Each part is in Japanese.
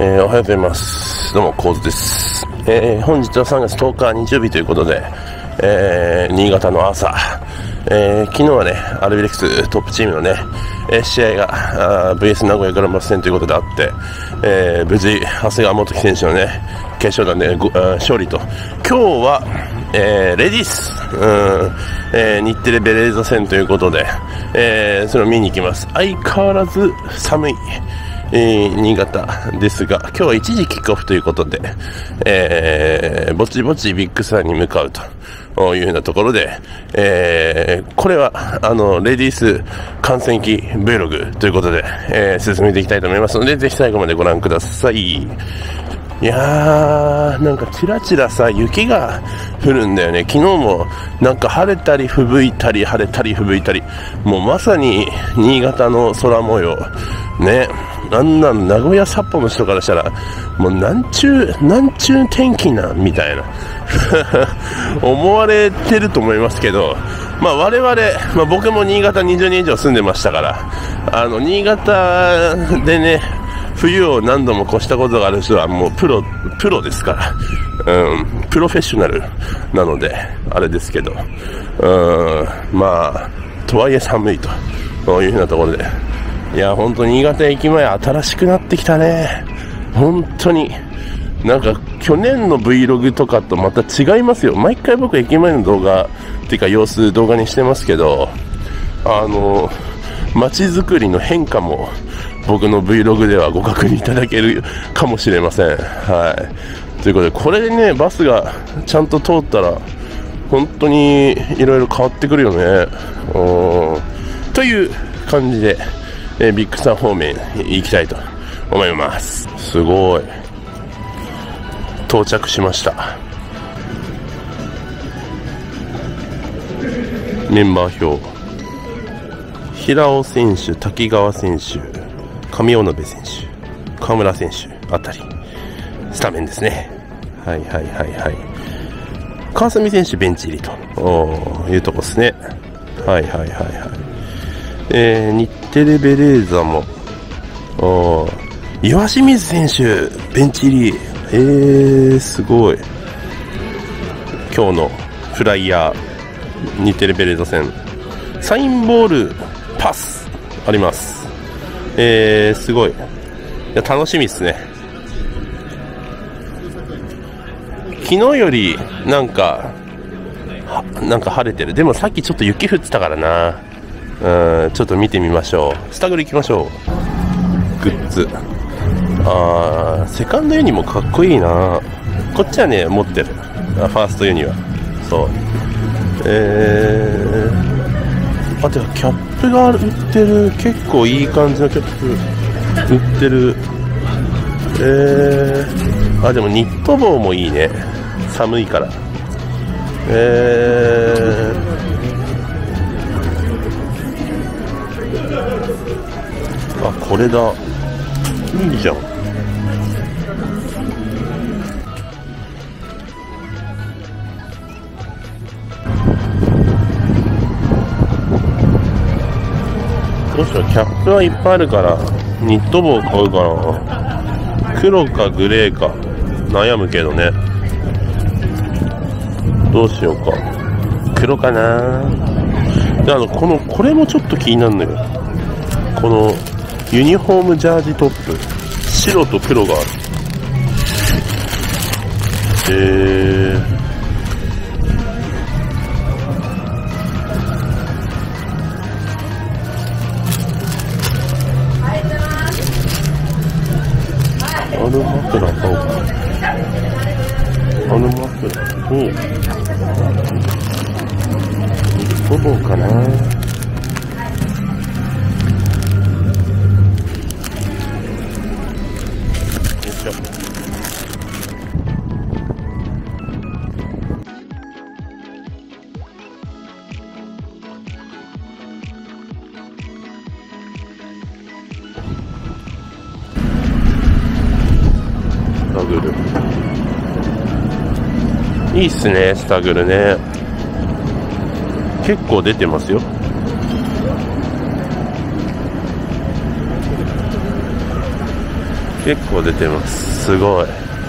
おはようございます。どうも、コウズです。本日は3月10日日曜日ということで、新潟の朝、昨日はね、アルビレックストップチームのね、試合がVS 名古屋グランパス戦ということであって、無事、長谷川元樹選手のね、決勝弾で、勝利と。今日は、レディース、日テレベレーザ戦ということで、それを見に行きます。相変わらず寒い。新潟ですが、今日は一時キックオフということで、ぼちぼちビッグサンに向かうというようなところで、これはレディース観戦記 Vlog ということで、進めていきたいと思いますので、ぜひ最後までご覧ください。いやー、なんかチラチラさ、雪が降るんだよね。昨日もなんか晴れたり吹雪いたり、晴れたり吹雪いたり、もうまさに新潟の空模様ね。あんな名古屋札幌の人からしたらもうなんちゅう天気なんみたいな思われてると思いますけど、まあ我々、僕も新潟20年以上住んでましたから、新潟でね、冬を何度も越したことがある人はもうプロですから、プロフェッショナルなのであれですけど、まあとはいえ寒いというふうなところで、いや本当に新潟駅前新しくなってきたね。本当になんか去年の Vlog とかとまた違いますよ。毎回僕駅前の動画っていうか様子動画にしてますけど、街づくりの変化も僕の Vlog ではご確認いただけるかもしれません。はい。ということで、これでね、バスがちゃんと通ったら、本当にいろいろ変わってくるよね。という感じで、ビッグサン方面行きたいと思います。すごい。到着しました。メンバー表。平尾選手、滝川選手、上尾部選手、河村選手あたりスタメンですね。はいはいはいはい。川澄選手ベンチ入りというとこですね。はいはいはいはい。日テレベレーザも岩清水選手ベンチ入り。すごい。今日のフライヤー日テレベレーザ戦、サインボールパスあります。すごい。いや楽しみですね。昨日よりなんか晴れてる。でもさっきちょっと雪降ってたからな。ちょっと見てみましょう。スタグル行きましょう。グッズ。セカンドユニもかっこいいな。こっちはね持ってる。ファーストユニは。そう。あ、てかキャップが売ってる。結構いい感じのキャップ売ってる。でもニット帽もいいね。寒いから。あ、これだ。いいじゃん。どうしよう。キャップはいっぱいあるからニット帽買うかな。黒かグレーか悩むけどね。どうしようか。黒かな。でこれもちょっと気になるのよ。このユニフォームジャージトップ、白と黒がある。マフラー買おうか。マフラーにニット帽かな。よいしょ。スタグルいいっすね。スタグルね、結構出てますよ。 結構出てます。すごい。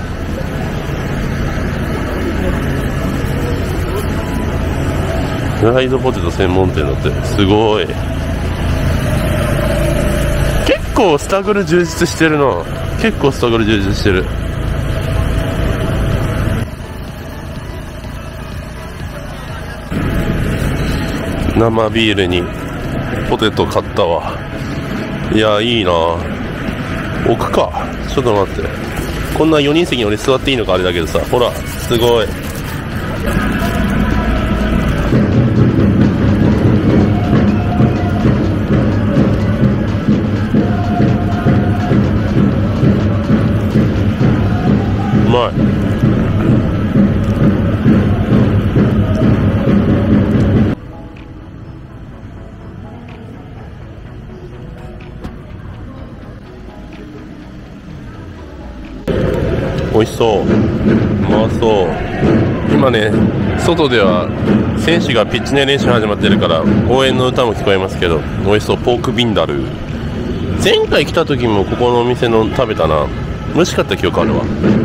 フライドポテト専門店だってすごい。結構スタグル充実してるな。結構スタグル充実してる。生ビールにポテト買ったわ。いや、いいな。置くか。ちょっと待って。こんな4人席に俺座っていいのかあれだけどさ。ほら、すごい。うまい。美味しそう。うまそう。今ね、外では選手がピッチ内練習始まってるから応援の歌も聞こえますけど、美味しそう。ポークビンダル。前回来た時もここのお店の食べたな。美味しかった記憶あるわ。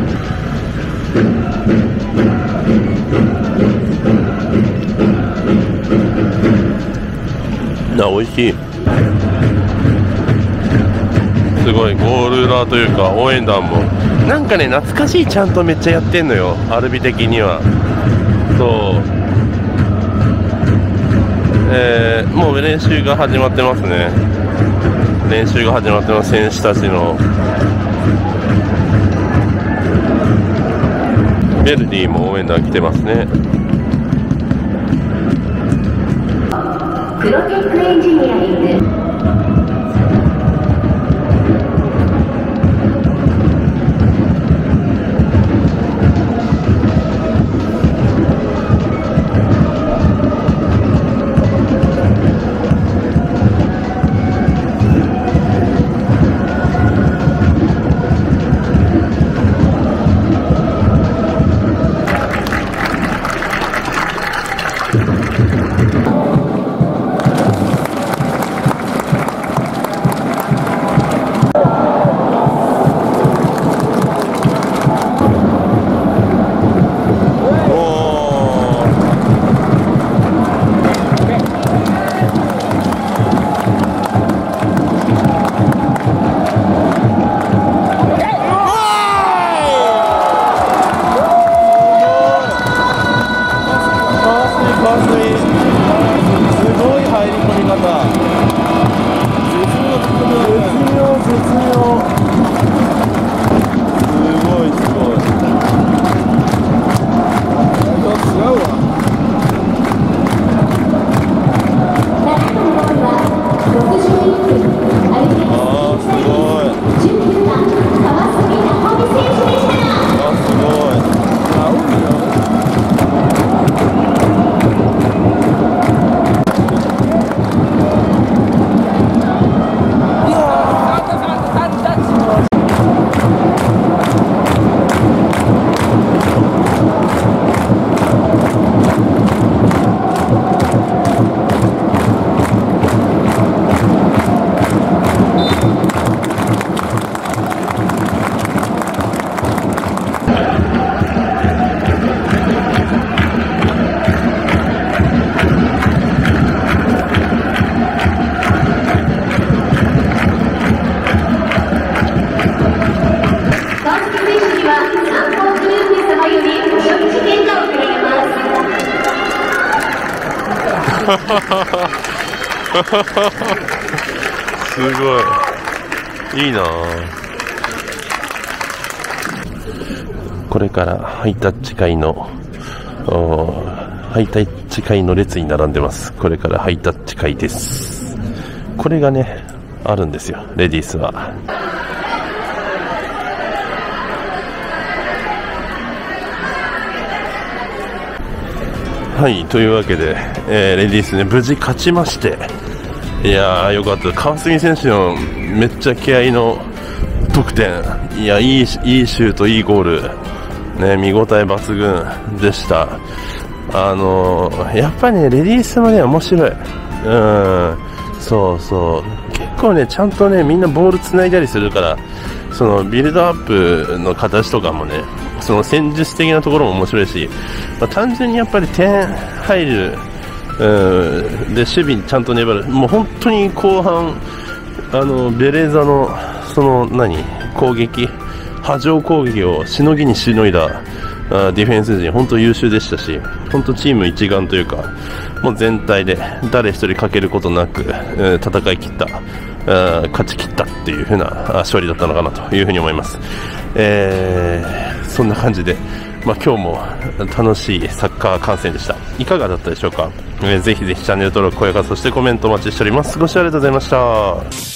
美味しい。すごい。ゴールラーというか応援団もなんかね、懐かしいちゃんとめっちゃやってんのよ、アルビ的には。そう、もう練習が始まってますね。練習が始まってます、選手たちの。ベルディも応援団来てますね。 プロジェクトエンジニアリング。 すごいいいな。これからハイタッチ会の列に並んでます。これからハイタッチ会です。これがねあるんですよ、レディースは。はい、というわけで、レディースね無事勝ちまして、いやーよかった。川澄選手のめっちゃ気合いの得点、いやいいシュート、いいゴールね、見応え抜群でした。やっぱりねレディースもね面白い。そうそう、結構ねちゃんとねみんなボール繋いだりするから、 そのビルドアップの形とかもね、その戦術的なところも面白いし、単純にやっぱり点入る、で守備にちゃんと粘る、もう本当に後半ベレーザのその攻撃、波状攻撃をしのぎにしのいだディフェンス陣、本当優秀でしたし、本当チーム一丸というか、もう全体で誰一人欠けることなく、戦い切った、勝ち切ったっていう風な勝利だったのかなというふうに思います。そんな感じで、今日も楽しいサッカー観戦でした。いかがだったでしょうか。ぜひぜひチャンネル登録、高評価、そしてコメントお待ちしております。ご視聴ありがとうございました。